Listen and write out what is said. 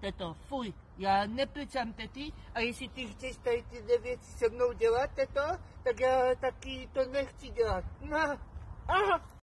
teto, fuj, já neplicám tety a jestli ty chceš tady tyhle věci se mnou dělat, teto, tak já taky to nechci dělat. No, aha.